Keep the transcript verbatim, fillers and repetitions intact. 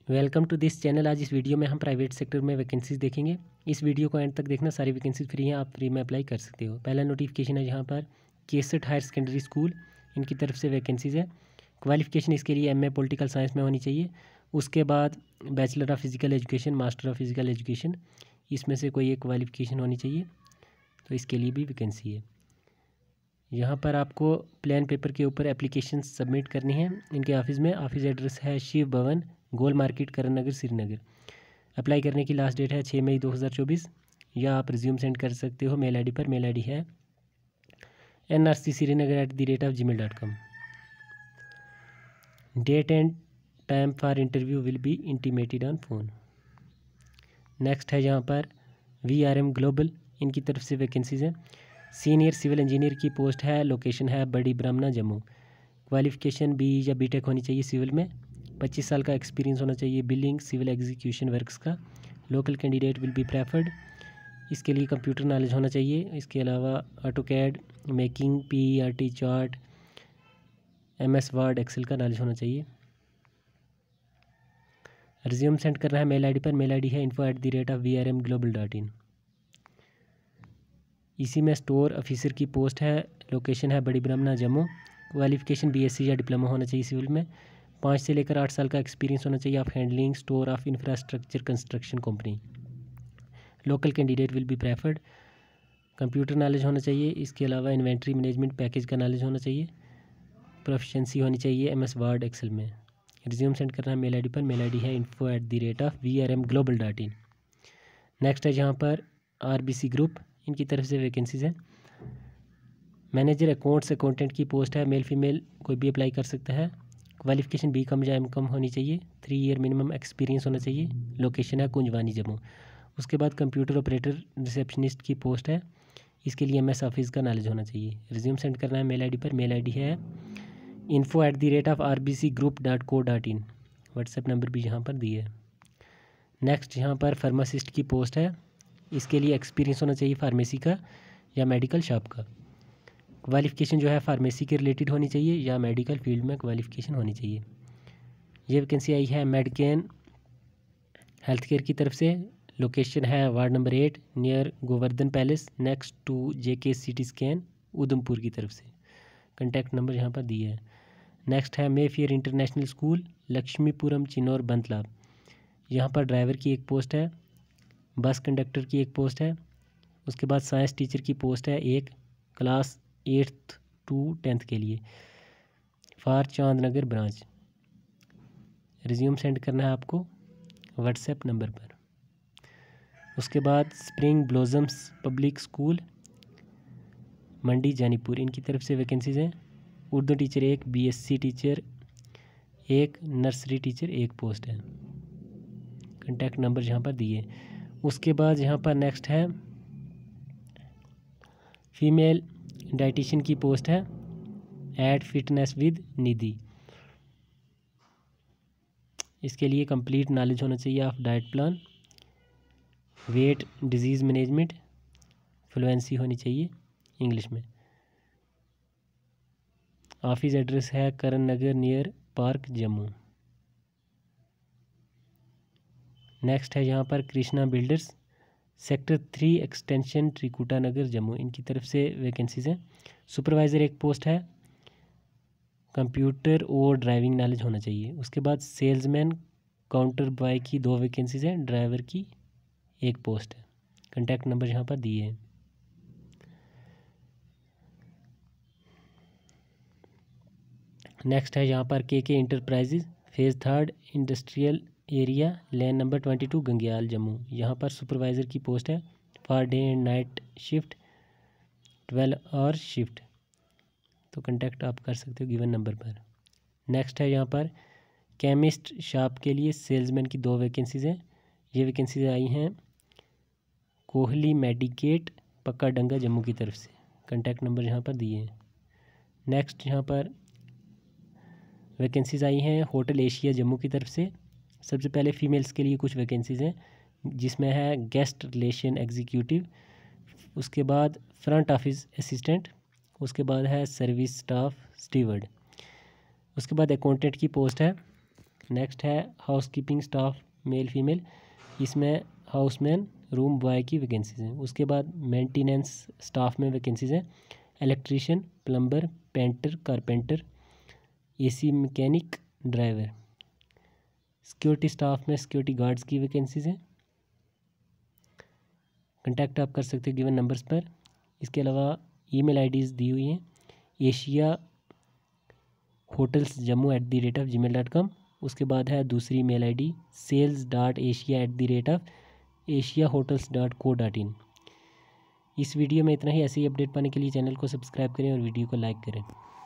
Welcome to this channel. आज इस video में हम प्राइवेट सेक्टर में वैकेंसीज देखेंगे। इस वीडियो को एंड तक देखना, सारी वैकेंसीज फ्री हैं, आप फ्री में अप्लाई कर सकते हो। पहला नोटिफिकेशन है यहाँ पर केसट हायर सेकेंडरी स्कूल, इनकी तरफ से वैकेंसीज है। क्वालिफिकेशन इसके लिए एम ए पॉलिटिकल साइंस में होनी चाहिए। उसके बाद bachelor of physical education, master of physical education, इसमें से कोई एक क्वालिफिकेशन होनी चाहिए, तो इसके लिए भी वैकेंसी है। यहाँ पर आपको प्लान पेपर के ऊपर एप्लीकेशन सबमिट करनी है इनके ऑफिस में। ऑफिस एड्रेस है शिव भवन, गोल मार्केट, करण नगर, श्रीनगर। अप्लाई करने की लास्ट डेट है छः मई दो हज़ार चौबीस। या आप रिज्यूम सेंड कर सकते हो मेल आईडी पर। मेल आईडी है N R C Srinagar at the rate of G mail dot com. Date and time for interview will be intimated on phone. Next है यहाँ पर वी आर एम ग्लोबल, इनकी तरफ से वैकेंसीज है। Senior civil engineer की post है। Location है बड़ी ब्राह्मणा, जम्मू। क्वालिफिकेशन बी या बी टेक होनी चाहिए सिविल में। पच्चीस साल का एक्सपीरियंस होना चाहिए बिलिंग सिविल एग्जीक्यूशन वर्क्स का। Local candidate will be preferred. इसके लिए कंप्यूटर नॉलेज होना चाहिए। इसके अलावा AutoCAD, making, P E R T chart, M S word, excel का नॉलेज होना चाहिए। रिज्यूम सेंड करना है मेल आईडी पर। मेल आईडी है info at the rate of V R M global dot in. इसी में स्टोर ऑफिसर की पोस्ट है। लोकेशन है बड़ी ब्राह्मणा, जम्मू। क्वालिफिकेशन बीएससी या डिप्लोमा होना चाहिए सिविल में। पाँच से लेकर आठ साल का एक्सपीरियंस होना चाहिए of handling store of infrastructure construction company. Local candidate will be preferred. Computer knowledge होना चाहिए। इसके अलावा इन्वेंट्री मैनेजमेंट पैकेज का नॉलेज होना चाहिए। प्रोफिशिएंसी होनी चाहिए एम एस वर्ड, एक्सेल में। रिज्यूम सेंड करना है मेल आईडी पर। मेल आईडी है info at the rate of V R M global dot in. Next है यहाँ पर आर बी सी ग्रुप, इनकी तरफ से वैकेंसीज है। मैनेजर अकाउंट्स अकाउंटेंट की पोस्ट है। मेल फीमेल कोई भी अप्लाई कर सकता है। क्वालिफिकेशन बी कम या एम कम होनी चाहिए। थ्री ईयर मिनिमम एक्सपीरियंस होना चाहिए। लोकेशन है कुंजवानी, जम्मू। उसके बाद कंप्यूटर ऑपरेटर रिसेप्शनिस्ट की पोस्ट है। इसके लिए एम एस ऑफिस का नॉलेज होना चाहिए। रिज्यूम सेंड करना है मेल आईडी पर। मेल आईडी है info at the rate of R B C group dot co dot in. WhatsApp number भी यहाँ पर दिए है। नेक्स्ट यहाँ पर फार्मासिस्ट की पोस्ट है। इसके लिए एक्सपीरियंस होना चाहिए फार्मेसी का या मेडिकल शॉप का। क्वालिफिकेशन जो है फार्मेसी के रिलेटेड होनी चाहिए या मेडिकल फील्ड में क्वालिफिकेशन होनी चाहिए। ये वैकेंसी आई है मेडकेन हेल्थ केयर की तरफ से। लोकेशन है ward number eight, near Govardhan palace, next to J K C T scan, Udhampur की तरफ से। कॉन्टैक्ट नंबर यहाँ पर दिए है। नेक्स्ट है Mayfair international school, Lakshmipuram, Chinnore, Bantalab. यहाँ पर ड्राइवर की एक पोस्ट है। बस कंडक्टर की एक पोस्ट है। उसके बाद साइंस टीचर की पोस्ट है एक, क्लास एट्थ टू टेंथ के लिए, for Chandnagar branch. Resume send करना है आपको व्हाट्सएप नंबर पर। उसके बाद spring blossoms public school, Mandi, Janipur, इनकी तरफ से वैकेंसीज हैं। उर्दू टीचर एक, बीएससी टीचर एक, नर्सरी टीचर एक पोस्ट है। कॉन्टैक्ट नंबर यहाँ पर दिए। उसके बाद यहाँ पर नेक्स्ट है फीमेल डाइटिशियन की पोस्ट है। Add fitness with Nidhi. इसके लिए कंप्लीट नॉलेज होना चाहिए of diet plan, weight, disease management, fluency होनी चाहिए इंग्लिश में। ऑफिस एड्रेस है Karan Nagar, near park, Jammu. Next है यहाँ पर Krishna builders, sector three extension, Trikuta Nagar, Jammu, इनकी तरफ से वैकेंसीज हैं। सुपरवाइज़र एक पोस्ट है। कंप्यूटर और ड्राइविंग नॉलेज होना चाहिए। उसके बाद सेल्समैन काउंटर बॉय की दो वैकेंसीज हैं। ड्राइवर की एक पोस्ट है। कॉन्टैक्ट नंबर यहाँ पर दिए हैं। नेक्स्ट है यहाँ पर K K enterprises, phase third, industrial area, lane number twenty two, Gangyal, Jammu. यहाँ पर सुपरवाइज़र की पोस्ट है। For day and night shift, twelve hour shift. तो कांटेक्ट आप कर सकते हो गिवन नंबर पर। नेक्स्ट है यहाँ पर केमिस्ट शॉप के लिए सेल्समैन की दो वैकेंसीज हैं। ये वैकेंसीज आई हैं कोहली मेडिकेट, पक्का डंगा, जम्मू की तरफ से। कांटेक्ट नंबर यहाँ पर दिए हैं। नेक्स्ट यहाँ पर वैकेंसीज आई हैं होटल एशिया, जम्मू की तरफ से। सबसे पहले फीमेल्स के लिए कुछ वैकेंसीज हैं, जिसमें है गेस्ट रिलेशन एग्जीक्यूटिव, उसके बाद फ्रंट ऑफिस असिस्टेंट, उसके बाद है सर्विस स्टाफ स्टीवर्ड, उसके बाद अकाउंटेंट की पोस्ट है। नेक्स्ट है housekeeping staff male female, इसमें हाउसमैन रूम बॉय की वैकेंसीज हैं। उसके बाद मेंटेनेंस स्टाफ में वैकेंसीज हैं, electrician, plumber, painter, carpenter, AC mechanic, driver. Security staff में सिक्योरिटी गार्ड्स की वैकेंसीज हैं। कांटेक्ट आप कर सकते हो गिवन नंबर्स पर। इसके अलावा ईमेल आईडीज़ दी हुई हैं, Asia hotels Jammu at the rate of G mail dot com. उसके बाद है दूसरी mail ID sales dot Asia at the rate of Asia hotels dot co dot in. इस वीडियो में इतना ही। ऐसी अपडेट पाने के लिए चैनल को सब्सक्राइब करें और वीडियो को लाइक करें।